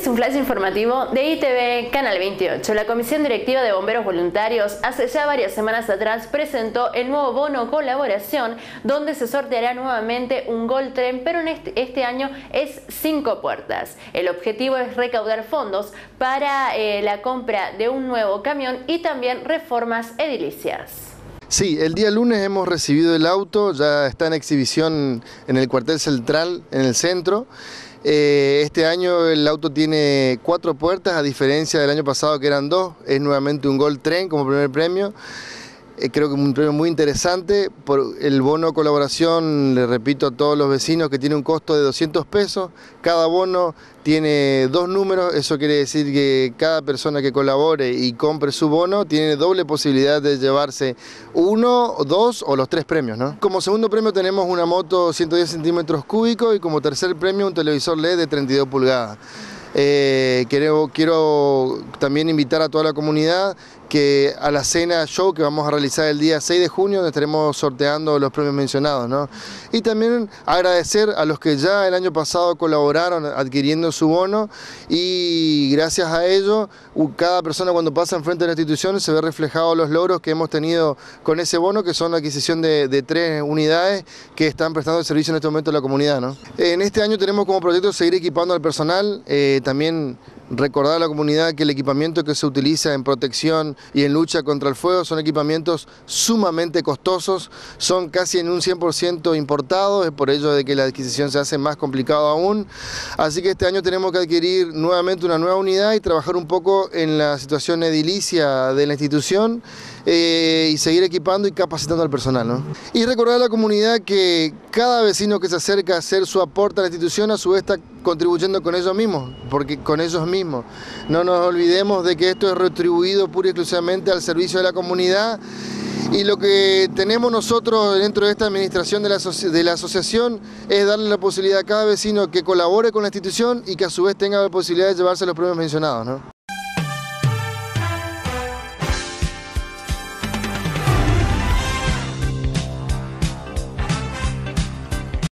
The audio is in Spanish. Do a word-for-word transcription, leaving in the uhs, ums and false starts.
un flash informativo de I T V Canal veintiocho. La Comisión Directiva de Bomberos Voluntarios hace ya varias semanas atrás presentó el nuevo bono colaboración, donde se sorteará nuevamente un Gol Tren, pero en este, este año es cinco puertas. El objetivo es recaudar fondos para eh, la compra de un nuevo camión y también reformas edilicias. Sí, el día lunes hemos recibido el auto, ya está en exhibición en el cuartel central, en el centro. Eh, este año el auto tiene cuatro puertas, a diferencia del año pasado que eran dos. Es nuevamente un Gol Tren como primer premio. Eh, creo que es un premio muy interesante. Por el bono colaboración, le repito a todos los vecinos, que tiene un costo de doscientos pesos. Cada bono tiene dos números, eso quiere decir que cada persona que colabore y compre su bono tiene doble posibilidad de llevarse uno, dos o los tres premios, ¿no? Como segundo premio tenemos una moto ciento diez centímetros cúbicos y como tercer premio un televisor L E D de treinta y dos pulgadas. Eh, quiero, quiero también invitar a toda la comunidad que a la cena show que vamos a realizar el día seis de junio, donde estaremos sorteando los premios mencionados, ¿no? Y también agradecer a los que ya el año pasado colaboraron adquiriendo su bono, y gracias a ello cada persona cuando pasa enfrente de la institución se ve reflejados los logros que hemos tenido con ese bono, que son la adquisición de, de tres unidades que están prestando el servicio en este momento a la comunidad, ¿no? En este año tenemos como proyecto seguir equipando al personal, eh, también recordar a la comunidad que el equipamiento que se utiliza en protección y en lucha contra el fuego son equipamientos sumamente costosos, son casi en un cien por ciento importados, es por ello de que la adquisición se hace más complicado aún. Así que este año tenemos que adquirir nuevamente una nueva unidad y trabajar un poco en la situación edilicia de la institución, eh, y seguir equipando y capacitando al personal, ¿no? Y recordar a la comunidad que cada vecino que se acerca a hacer su aporte a la institución a su vez está contribuyendo con ellos mismos, porque con ellos mismos. No nos olvidemos de que esto es retribuido pura y exclusivamente al servicio de la comunidad, y lo que tenemos nosotros dentro de esta administración de la, de la asociación es darle la posibilidad a cada vecino que colabore con la institución y que a su vez tenga la posibilidad de llevarse los premios mencionados, ¿no?